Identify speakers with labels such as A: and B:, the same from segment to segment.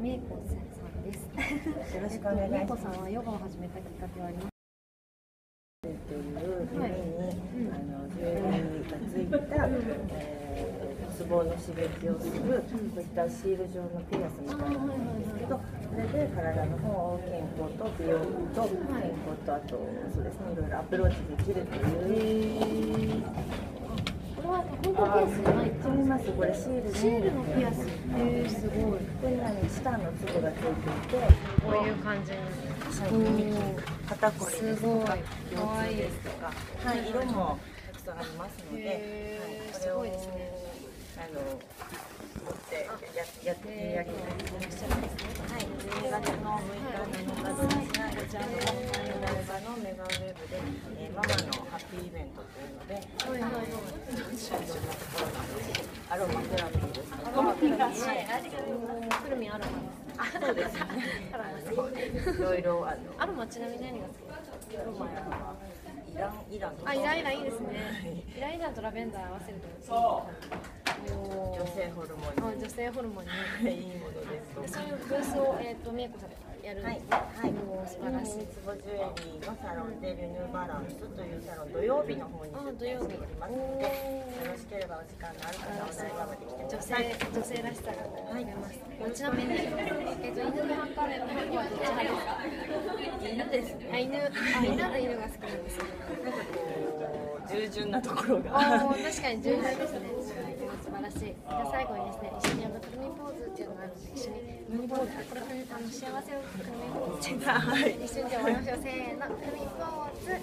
A: みえこさんです。
B: よろしくお願いします。
A: みえこさんはヨガを始めたきっかけはありますか？
B: っていう夢に、ジュエリーがついた、ツボの刺激をする、こういったシール状のピアスみたいなものなんですけど、これで体の方を健康と美容と健康と、あとそうですね、いろいろアプローチできるという。
A: これは本当ピアスじゃないか。
B: 見ます。これシール
A: のピアス。すごい。
B: これにチタンの粒がついていて、
A: こういう感じに。
B: 肩こりですとか、腰痛
A: い
B: ですとか、はい、色もたくさんありますので、これを持ってやっていらっしゃるんですね。はい、12月の6日、7日ですね、こちらの動画のメガウェブで、ママのハッピーイベントというので、いろんなところアロマテラピーですとか、
A: アロマテラピー、くるみアロマです。
B: そうですね。いろいろ
A: アロマちなみに何が好きですか？
B: アロマやイランとか。
A: イランいいですね。イランとラベンダー合わせると
B: 女性ホルモンに。
A: 女性ホルモンに
B: いいものです。
A: そういうブースをみえこさんやるんですね。
B: はい、もう素晴らしい。ツボジュエリーのサロンでルヌバランスというサロン、土曜日の方に出店しておりますので、よろしければお時間のある方はお台場まで来てください。
A: 女性らしさが出ます。ちなみに犬派か猫派はどっち派ですか？
B: 犬ですね。
A: 犬が好きなんですよ。
B: なんかこう従順なところが。
A: 確かに従順ですね。素晴らしい。じゃあ最後にですね、一緒にくるみポーズっていうのがあるので、一緒にくるみポーズ、これ幸せをくるみポーズっていうのを一緒にじゃあ終わりましょう。せーの、くるみポーズ。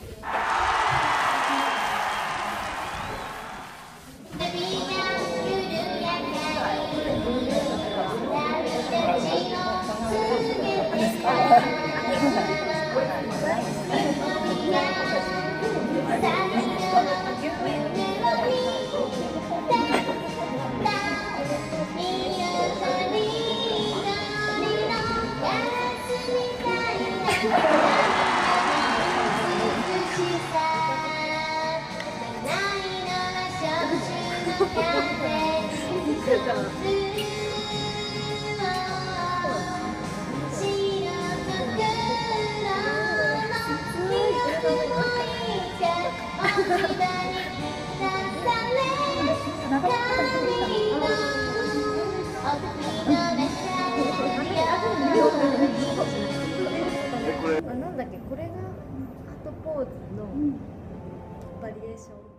A: なんだっけ、これがハートポーズのバリエーション。